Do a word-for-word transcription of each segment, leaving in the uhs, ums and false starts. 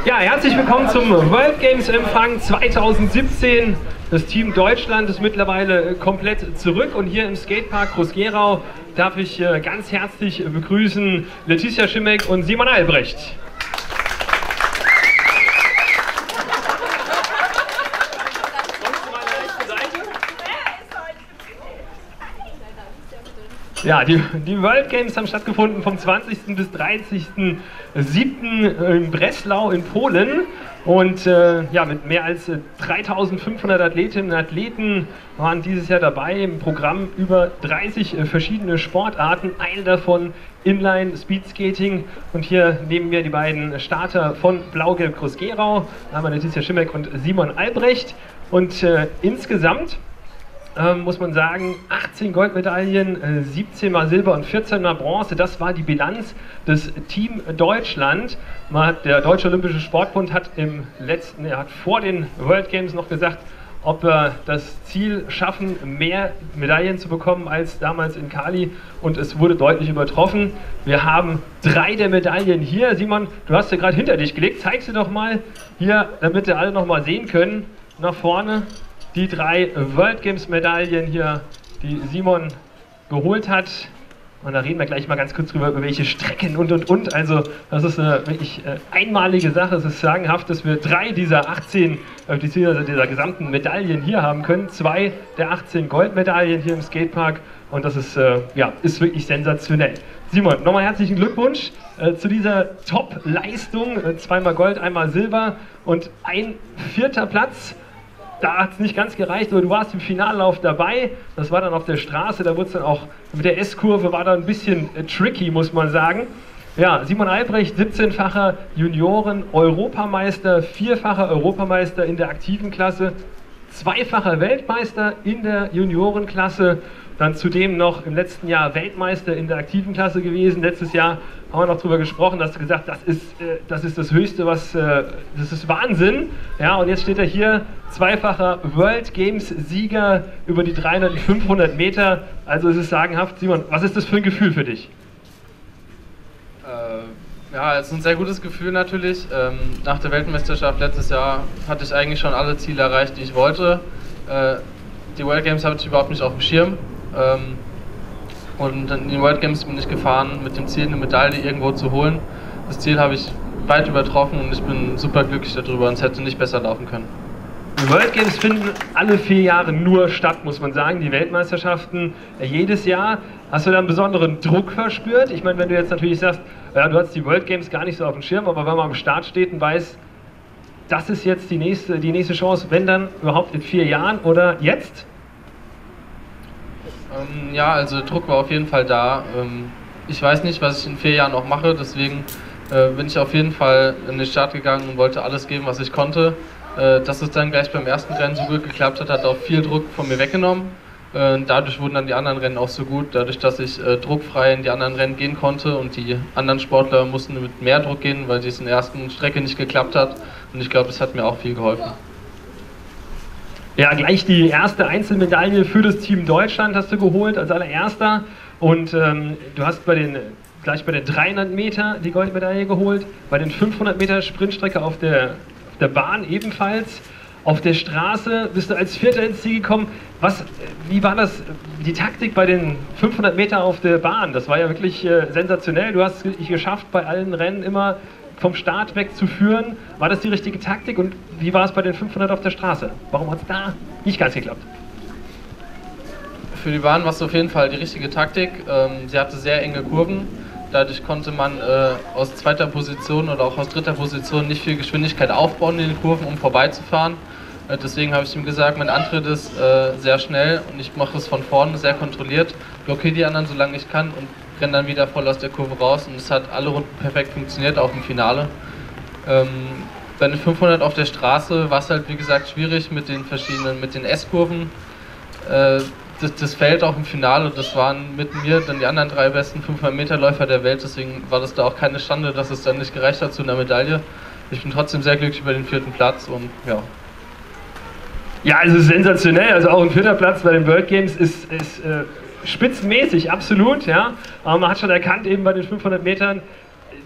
Ja, herzlich willkommen zum World Games Empfang zweitausendsiebzehn. Das Team Deutschland ist mittlerweile komplett zurück und hier im Skatepark Groß-Gerau darf ich ganz herzlich begrüßen Letitia Schimek und Simon Albrecht. Ja, die, die World Games haben stattgefunden vom zwanzigsten bis dreißigsten siebten in Breslau in Polen und äh, ja, mit mehr als äh, dreitausendfünfhundert Athletinnen und Athleten waren dieses Jahr dabei im Programm über dreißig äh, verschiedene Sportarten, eine davon Inline Speedskating und hier neben mir die beiden Starter von Blau-Gelb Groß-Gerau, einmal Letitia Schimek und Simon Albrecht und äh, insgesamt Ähm, muss man sagen, achtzehn Goldmedaillen, äh, siebzehn mal Silber und vierzehn mal Bronze, das war die Bilanz des Team Deutschland. Man hat, der Deutsche Olympische Sportbund hat im letzten, er hat vor den World Games noch gesagt, ob wir das Ziel schaffen, mehr Medaillen zu bekommen als damals in Cali, und es wurde deutlich übertroffen. Wir haben drei der Medaillen hier. Simon, du hast sie gerade hinter dich gelegt, zeig sie doch mal hier, damit wir alle noch mal sehen können, nach vorne. Die drei World Games Medaillen hier, die Simon geholt hat. Und da reden wir gleich mal ganz kurz drüber, über welche Strecken und und und. Also das ist eine wirklich äh, einmalige Sache. Es ist sagenhaft, dass wir drei dieser achtzehn, äh, dieser, dieser gesamten Medaillen hier haben können. Zwei der achtzehn Goldmedaillen hier im Skatepark. Und das ist, äh, ja, ist wirklich sensationell. Simon, nochmal herzlichen Glückwunsch äh, zu dieser Top-Leistung. Äh, zweimal Gold, einmal Silber und ein vierter Platz. Da hat es nicht ganz gereicht, aber du warst im Finallauf dabei. Das war dann auf der Straße, da wurde es dann auch mit der S-Kurve, war da ein bisschen äh, tricky, muss man sagen. Ja, Simon Albrecht, siebzehnfacher Junioren-Europameister, vierfacher Europameister in der aktiven Klasse, zweifacher Weltmeister in der Juniorenklasse, dann zudem noch im letzten Jahr Weltmeister in der aktiven Klasse gewesen. Letztes Jahr haben wir noch darüber gesprochen, dass du gesagt hast, das ist, äh, das ist das Höchste, was, äh, das ist Wahnsinn. Ja, und jetzt steht er hier, zweifacher World Games Sieger über die dreihundert und fünfhundert Meter. Also es ist sagenhaft. Simon, was ist das für ein Gefühl für dich? Äh, ja, es ist ein sehr gutes Gefühl natürlich. Ähm, nach der Weltmeisterschaft letztes Jahr hatte ich eigentlich schon alle Ziele erreicht, die ich wollte. Äh, die World Games hatte ich überhaupt nicht auf dem Schirm. Ähm, und in den World Games bin ich gefahren mit dem Ziel, eine Medaille irgendwo zu holen. Das Ziel habe ich weit übertroffen und ich bin super glücklich darüber, und es hätte nicht besser laufen können. Die World Games finden alle vier Jahre nur statt, muss man sagen, die Weltmeisterschaften äh, jedes Jahr. Hast du da einen besonderen Druck verspürt? Ich meine, wenn du jetzt natürlich sagst, ja, du hast die World Games gar nicht so auf dem Schirm, aber wenn man am Start steht und weiß, das ist jetzt die nächste, die nächste Chance, wenn dann überhaupt in vier Jahren oder jetzt? Ähm, ja, also der Druck war auf jeden Fall da. Ähm, ich weiß nicht, was ich in vier Jahren noch mache, deswegen äh, bin ich auf jeden Fall in den Start gegangen und wollte alles geben, was ich konnte. Äh, dass es dann gleich beim ersten Rennen so gut geklappt hat, hat auch viel Druck von mir weggenommen. Äh, dadurch wurden dann die anderen Rennen auch so gut, dadurch, dass ich äh, druckfrei in die anderen Rennen gehen konnte, und die anderen Sportler mussten mit mehr Druck gehen, weil es in der ersten Strecke nicht geklappt hat. Und ich glaube, das hat mir auch viel geholfen. Ja, gleich die erste Einzelmedaille für das Team Deutschland hast du geholt als allererster, und ähm, du hast bei den, gleich bei den dreihundert Meter die Goldmedaille geholt, bei den fünfhundert Meter Sprintstrecke auf der, auf der Bahn ebenfalls, auf der Straße bist du als Vierter ins Ziel gekommen. Was, wie war das, die Taktik bei den fünfhundert Meter auf der Bahn? Das war ja wirklich äh, sensationell, du hast es wirklich geschafft, bei allen Rennen immer vom Start weg zu führen. War das die richtige Taktik, und wie war es bei den fünfhundert auf der Straße? Warum hat es da nicht ganz geklappt? Für die Bahn war es auf jeden Fall die richtige Taktik. Ähm, sie hatte sehr enge Kurven. Dadurch konnte man äh, aus zweiter Position oder auch aus dritter Position nicht viel Geschwindigkeit aufbauen in den Kurven, um vorbeizufahren. Äh, deswegen habe ich ihm gesagt, mein Antritt ist äh, sehr schnell und ich mache es von vorne sehr kontrolliert, blockiere die anderen, solange ich kann, und renne dann wieder voll aus der Kurve raus, und es hat alle Runden perfekt funktioniert, auch im Finale. Ähm, bei den fünfhundert auf der Straße war es halt, wie gesagt, schwierig mit den verschiedenen, mit den S-Kurven. Äh, das, das Feld auch im Finale, das waren mit mir dann die anderen drei besten fünfhundert Meter Läufer der Welt, deswegen war das da auch keine Schande, dass es dann nicht gereicht hat zu einer Medaille. Ich bin trotzdem sehr glücklich über den vierten Platz, und ja. Ja, also sensationell, also auch ein vierter Platz bei den World Games ist, ist äh, spitzenmäßig, absolut, ja. Aber man hat schon erkannt, eben bei den fünfhundert Metern,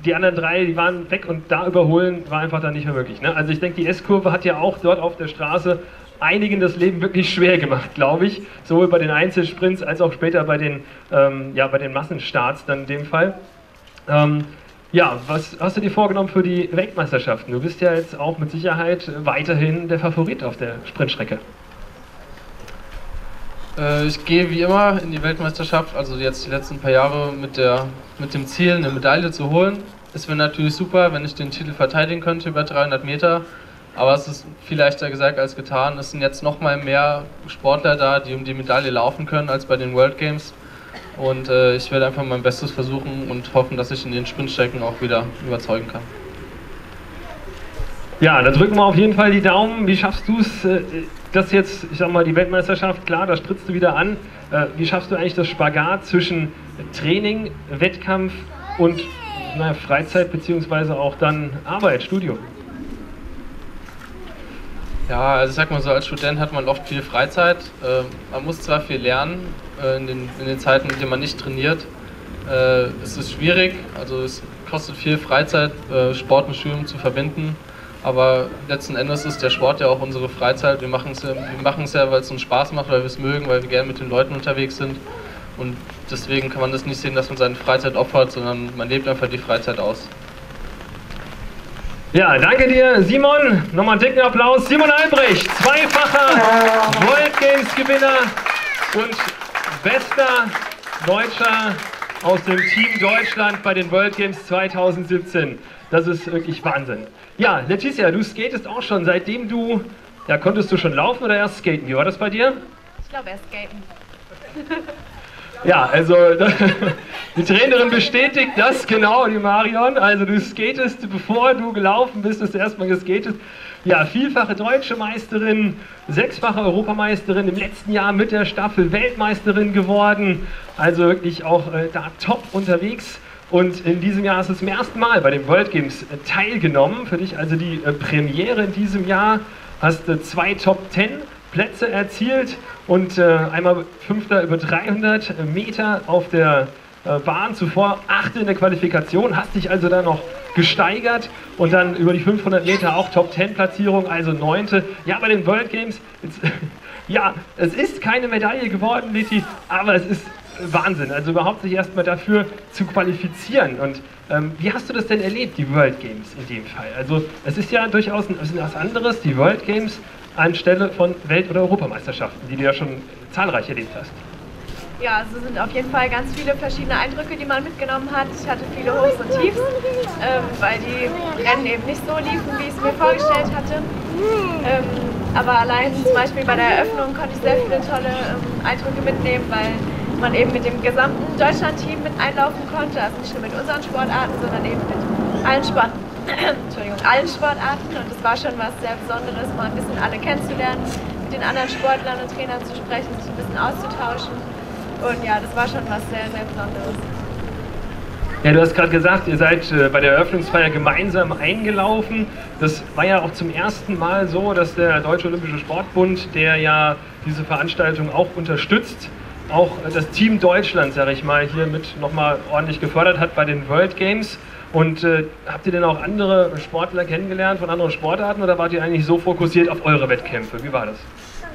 die anderen drei, die waren weg und da überholen war einfach dann nicht mehr möglich. Ne? Also ich denke, die S-Kurve hat ja auch dort auf der Straße einigen das Leben wirklich schwer gemacht, glaube ich. Sowohl bei den Einzelsprints als auch später bei den, ähm, ja, bei den Massenstarts dann in dem Fall. Ähm, ja, was hast du dir vorgenommen für die Weltmeisterschaften? Du bist ja jetzt auch mit Sicherheit weiterhin der Favorit auf der Sprintstrecke. Äh, ich gehe wie immer in die Weltmeisterschaft, also jetzt die letzten paar Jahre mit, der, mit dem Ziel, eine Medaille zu holen. Es wäre natürlich super, wenn ich den Titel verteidigen könnte über dreihundert Meter. Aber es ist viel leichter gesagt als getan. Es sind jetzt noch mal mehr Sportler da, die um die Medaille laufen können als bei den World Games. Und äh, ich werde einfach mein Bestes versuchen und hoffen, dass ich in den Sprintstrecken auch wieder überzeugen kann. Ja, da drücken wir auf jeden Fall die Daumen. Wie schaffst du es, äh, das jetzt, ich sag mal, die Weltmeisterschaft, klar, da spritzt du wieder an. Äh, wie schaffst du eigentlich das Spagat zwischen Training, Wettkampf und naja, Freizeit beziehungsweise auch dann Arbeit, Studium? Ja, also ich sag mal so, als Student hat man oft viel Freizeit. Äh, man muss zwar viel lernen äh, in, den, in den Zeiten, in denen man nicht trainiert. Äh, es ist schwierig, also es kostet viel Freizeit, äh, Sport und Studium zu verbinden. Aber letzten Endes ist der Sport ja auch unsere Freizeit. Wir machen es ja, wir machen es ja, weil es uns Spaß macht, weil wir es mögen, weil wir gerne mit den Leuten unterwegs sind. Und deswegen kann man das nicht sehen, dass man seine Freizeit opfert, sondern man lebt einfach die Freizeit aus. Ja, danke dir, Simon. Nochmal einen dicken Applaus. Simon Albrecht, zweifacher World Games Gewinner und bester Deutscher aus dem Team Deutschland bei den World Games zweitausendsiebzehn. Das ist wirklich Wahnsinn. Ja, Letizia, du skatest auch schon, seitdem du, ja, konntest du schon laufen oder erst skaten? Wie war das bei dir? Ich glaube erst skaten. Ja, also die Trainerin bestätigt das, genau, die Marion. Also du skatest, bevor du gelaufen bist, hast du erstmal geskatet. Ja, vielfache deutsche Meisterin, sechsfache Europameisterin, im letzten Jahr mit der Staffel Weltmeisterin geworden. Also wirklich auch äh, da top unterwegs. Und in diesem Jahr hast du zum ersten Mal bei den World Games äh, teilgenommen. Für dich also die äh, Premiere in diesem Jahr. Hast äh, zwei Top Ten Plätze erzielt und äh, einmal Fünfter über dreihundert Meter auf der äh, Bahn, zuvor Achte in der Qualifikation, hast dich also dann noch gesteigert und dann über die fünfhundert Meter auch Top Ten Platzierung, also Neunte. Ja, bei den World Games, jetzt, ja, es ist keine Medaille geworden, Leti, aber es ist Wahnsinn, also überhaupt sich erstmal dafür zu qualifizieren. Und ähm, wie hast du das denn erlebt, die World Games in dem Fall? Also es ist ja durchaus ein, was anderes, die World Games anstelle von Welt- oder Europameisterschaften, die du ja schon zahlreich erlebt hast. Ja, also es sind auf jeden Fall ganz viele verschiedene Eindrücke, die man mitgenommen hat. Ich hatte viele Hochs und Tiefs, ähm, weil die Rennen eben nicht so liefen, wie ich es mir vorgestellt hatte. Ähm, aber allein zum Beispiel bei der Eröffnung konnte ich sehr viele tolle ähm, Eindrücke mitnehmen, weil man eben mit dem gesamten Deutschland-Team mit einlaufen konnte, also nicht nur mit unseren Sportarten, sondern eben mit allen Sportarten. Entschuldigung, allen Sportarten, und das war schon was sehr Besonderes, mal ein bisschen alle kennenzulernen, mit den anderen Sportlern und Trainern zu sprechen, sich ein bisschen auszutauschen, und ja, das war schon was sehr, sehr Besonderes. Ja, du hast gerade gesagt, ihr seid äh, bei der Eröffnungsfeier gemeinsam eingelaufen. Das war ja auch zum ersten Mal so, dass der Deutsche Olympische Sportbund, der ja diese Veranstaltung auch unterstützt, auch das Team Deutschland, sage ich mal, hier mit nochmal ordentlich gefördert hat bei den World Games. Und äh, habt ihr denn auch andere Sportler kennengelernt von anderen Sportarten oder wart ihr eigentlich so fokussiert auf eure Wettkämpfe? Wie war das?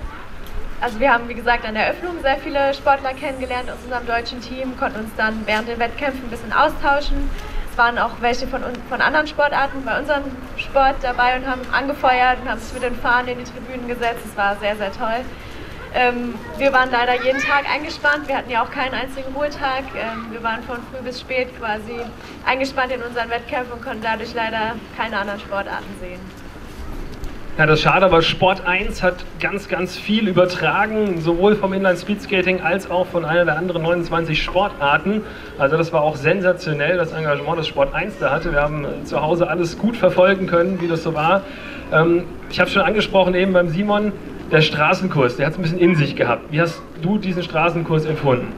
Also wir haben, wie gesagt, an der Eröffnung sehr viele Sportler kennengelernt aus unserem deutschen Team, konnten uns dann während den Wettkämpfen ein bisschen austauschen. Es waren auch welche von, von anderen Sportarten bei unserem Sport dabei und haben angefeuert und haben sich mit den Fahnen in die Tribünen gesetzt. Es war sehr, sehr toll. Ähm, wir waren leider jeden Tag eingespannt, wir hatten ja auch keinen einzigen Ruhetag. Ähm, wir waren von früh bis spät quasi eingespannt in unseren Wettkämpfen und konnten dadurch leider keine anderen Sportarten sehen. Ja, das ist schade, aber Sport eins hat ganz, ganz viel übertragen, sowohl vom Inline-Speedskating als auch von einer der anderen neunundzwanzig Sportarten. Also das war auch sensationell, das Engagement, das Sport eins da hatte. Wir haben zu Hause alles gut verfolgen können, wie das so war. Ähm, ich habe schon angesprochen eben beim Simon, der Straßenkurs, der hat es ein bisschen in sich gehabt. Wie hast du diesen Straßenkurs empfunden?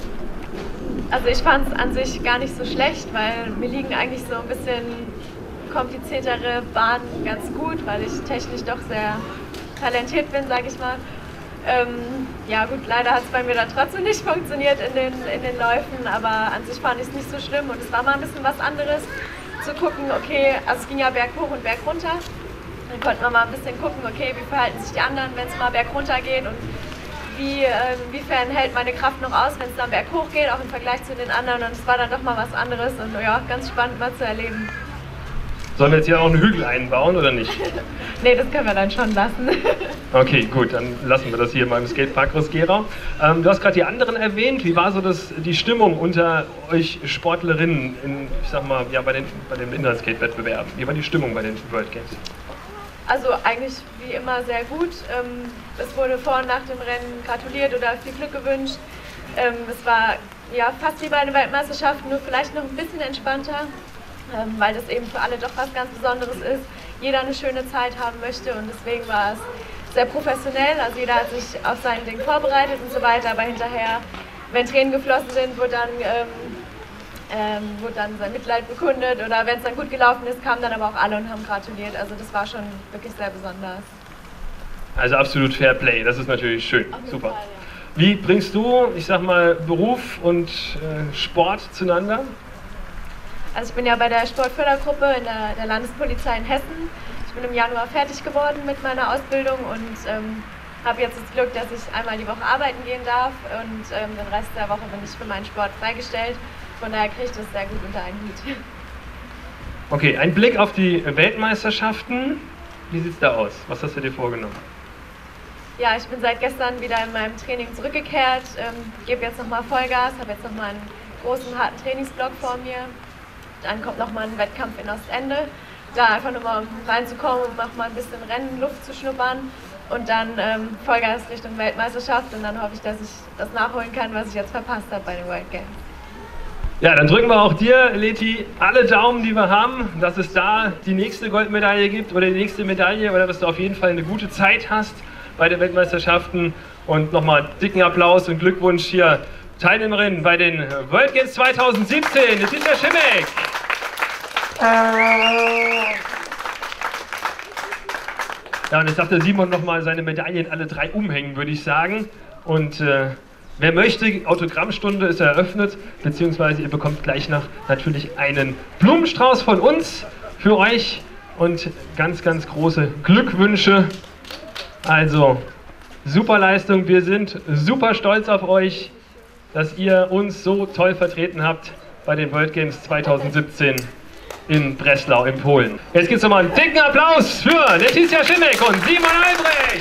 Also ich fand es an sich gar nicht so schlecht, weil mir liegen eigentlich so ein bisschen kompliziertere Bahnen ganz gut, weil ich technisch doch sehr talentiert bin, sage ich mal. Ähm, ja gut, leider hat es bei mir dann trotzdem nicht funktioniert in den, in den Läufen, aber an sich fand ich es nicht so schlimm und es war mal ein bisschen was anderes. zu gucken, okay, also es ging ja Berg hoch und Berg runter. Dann konnte man mal ein bisschen gucken, okay, wie verhalten sich die anderen, wenn es mal Berg runter geht und wie, äh, inwiefern hält meine Kraft noch aus, wenn es dann Berg hoch geht, auch im Vergleich zu den anderen. Und es war dann doch mal was anderes und ja, ganz spannend mal zu erleben. Sollen wir jetzt hier auch einen Hügel einbauen oder nicht? Nee, das können wir dann schon lassen. Okay, gut, dann lassen wir das hier beim Skatepark Groß-Gerau. Ähm, du hast gerade die anderen erwähnt. Wie war so das, die Stimmung unter euch Sportlerinnen in, ich sag mal, ja, bei den, bei den Inline-Skate-Wettbewerben? Wie war die Stimmung bei den World Games? Also eigentlich wie immer sehr gut. Ähm, es wurde vor und nach dem Rennen gratuliert oder viel Glück gewünscht. Ähm, es war ja fast wie bei den Weltmeisterschaften, nur vielleicht noch ein bisschen entspannter. Ähm, weil das eben für alle doch was ganz Besonderes ist, jeder eine schöne Zeit haben möchte und deswegen war es sehr professionell, also jeder hat sich auf sein Ding vorbereitet und so weiter, aber hinterher, wenn Tränen geflossen sind, wurde dann, ähm, ähm, wurde dann sein Mitleid bekundet oder wenn es dann gut gelaufen ist, kamen dann aber auch alle und haben gratuliert, also das war schon wirklich sehr besonders. Also absolut Fair Play, das ist natürlich schön, super. Fall, ja. Wie bringst du, ich sag mal, Beruf und äh, Sport zueinander? Also ich bin ja bei der Sportfördergruppe in der, der Landespolizei in Hessen. Ich bin im Januar fertig geworden mit meiner Ausbildung und ähm, habe jetzt das Glück, dass ich einmal die Woche arbeiten gehen darf und ähm, den Rest der Woche bin ich für meinen Sport freigestellt. Von daher kriege ich das sehr gut unter einen Hut. Okay, ein Blick auf die Weltmeisterschaften. Wie sieht es da aus? Was hast du dir vorgenommen? Ja, ich bin seit gestern wieder in meinem Training zurückgekehrt, ähm, gebe jetzt nochmal Vollgas, habe jetzt nochmal einen großen, harten Trainingsblock vor mir. Dann kommt nochmal ein Wettkampf in Ostende, da einfach nur mal um reinzukommen und noch mal ein bisschen Rennen, Luft zu schnuppern und dann ähm, Vollgas Richtung Weltmeisterschaft und dann hoffe ich, dass ich das nachholen kann, was ich jetzt verpasst habe bei den World Games. Ja, dann drücken wir auch dir, Leti, alle Daumen, die wir haben, dass es da die nächste Goldmedaille gibt oder die nächste Medaille oder dass du auf jeden Fall eine gute Zeit hast bei den Weltmeisterschaften und nochmal dicken Applaus und Glückwunsch hier Teilnehmerin bei den World Games zweitausendsiebzehn, Letitia Schimek. Ja, und jetzt darf der Simon nochmal seine Medaillen alle drei umhängen, würde ich sagen. Und äh, wer möchte, Autogrammstunde ist eröffnet, beziehungsweise ihr bekommt gleich noch natürlich einen Blumenstrauß von uns für euch und ganz, ganz große Glückwünsche. Also, super Leistung, wir sind super stolz auf euch, dass ihr uns so toll vertreten habt bei den World Games zweitausendsiebzehn in Breslau in Polen. Jetzt gibt es nochmal einen dicken Applaus für Letitia Schimek und Simon Albrecht.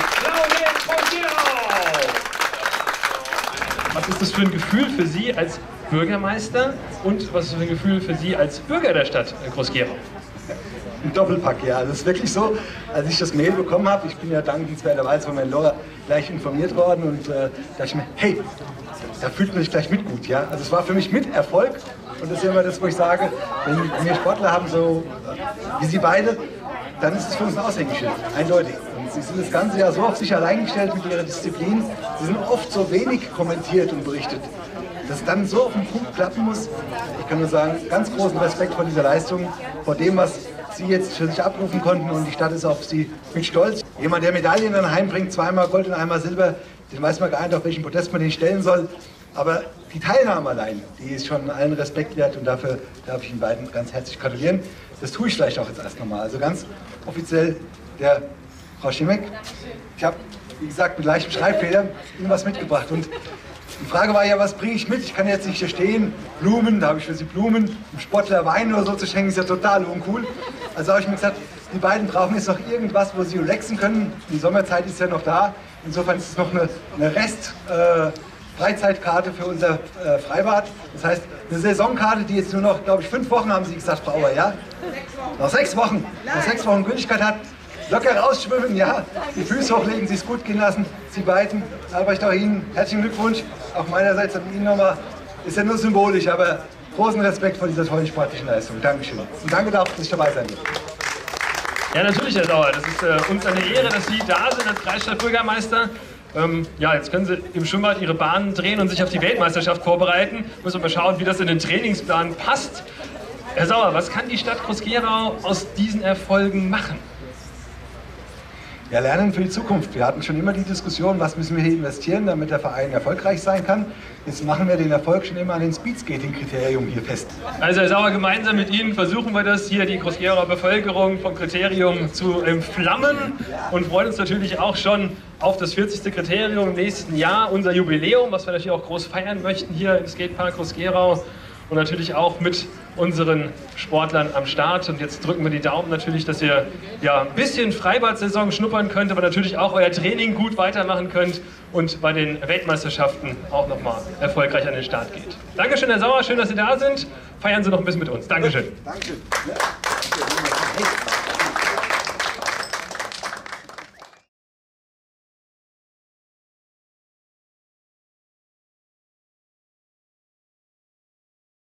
Was ist das für ein Gefühl für Sie als Bürgermeister und was ist das für ein Gefühl für Sie als Bürger der Stadt Groß-Gerau? Ein Doppelpack, ja. Das ist wirklich so, als ich das Mail bekommen habe, ich bin ja dankenswerterweise von meinem Laura gleich informiert worden und äh, dachte ich mir, hey, da fühlt man sich gleich mit gut, ja. Also es war für mich mit Erfolg und das ist ja immer das, wo ich sage, wenn wir Sportler haben, so wie Sie beide, dann ist es für uns ein Aushängeschild, eindeutig. Und sie sind das ganze Jahr so auf sich allein gestellt mit ihrer Disziplin, sie sind oft so wenig kommentiert und berichtet, dass dann so auf den Punkt klappen muss. Ich kann nur sagen, ganz großen Respekt vor dieser Leistung, vor dem, was Sie jetzt für sich abrufen konnten und die Stadt ist auf Sie mit stolz. Jemand, der Medaillen dann heimbringt, zweimal Gold und einmal Silber, den weiß man gar nicht, auf welchen Podest man den stellen soll. Aber die Teilnahme allein, die ist schon allen Respekt wert und dafür darf ich Ihnen beiden ganz herzlich gratulieren. Das tue ich vielleicht auch jetzt erst nochmal. Also ganz offiziell der Frau Schimek. Ich habe, wie gesagt, mit leichtem Schreibfehler Ihnen was mitgebracht. Und die Frage war ja, was bringe ich mit? Ich kann jetzt nicht hier stehen, Blumen, da habe ich für Sie Blumen, einem Sportler Wein oder so zu schenken, ist ja total uncool. Also habe ich mir gesagt, die beiden brauchen jetzt noch irgendwas, wo sie relaxen können. Die Sommerzeit ist ja noch da. Insofern ist es noch eine, eine Rest äh, Freizeitkarte für unser äh, Freibad. Das heißt, eine Saisonkarte, die jetzt nur noch, glaube ich, fünf Wochen, haben Sie gesagt, Frau Auer, ja? Noch sechs Wochen. Noch sechs Wochen Gültigkeit hat. Locker rausschwimmen, ja. Die Füße hochlegen, sich es gut gehen lassen. Sie beiden, Albrecht, auch Ihnen herzlichen Glückwunsch. Auch meinerseits an Ihnen nochmal. Ist ja nur symbolisch, aber großen Respekt vor dieser tollen sportlichen Leistung. Dankeschön. Und danke dafür, dass ich dabei sein durfte. Ja, natürlich, Herr Sauer. Das ist äh, uns eine Ehre, dass Sie da sind als Kreisstadtbürgermeister. Ähm, ja, jetzt können Sie im Schwimmbad Ihre Bahnen drehen und sich auf die Weltmeisterschaft vorbereiten. Müssen wir mal schauen, wie das in den Trainingsplan passt. Herr Sauer, was kann die Stadt Groß-Gerau aus diesen Erfolgen machen? ja, lernen für die Zukunft. Wir hatten schon immer die Diskussion, was müssen wir hier investieren, damit der Verein erfolgreich sein kann. Jetzt machen wir den Erfolg schon immer an den Speedskating-Kriterium hier fest. Also Herr Sauer, gemeinsam mit Ihnen versuchen wir das hier, die Groß-Gerower Bevölkerung vom Kriterium zu entflammen und freuen uns natürlich auch schon auf das vierzigste Kriterium im nächsten Jahr, unser Jubiläum, was wir natürlich auch groß feiern möchten hier im Skatepark Groß-Gerau. Und natürlich auch mit unseren Sportlern am Start. Und jetzt drücken wir die Daumen natürlich, dass ihr ja ein bisschen Freibad-Saison schnuppern könnt, aber natürlich auch euer Training gut weitermachen könnt und bei den Weltmeisterschaften auch nochmal erfolgreich an den Start geht. Dankeschön, Herr Sauer, schön, dass Sie da sind. Feiern Sie noch ein bisschen mit uns. Dankeschön. Dankeschön. Ja.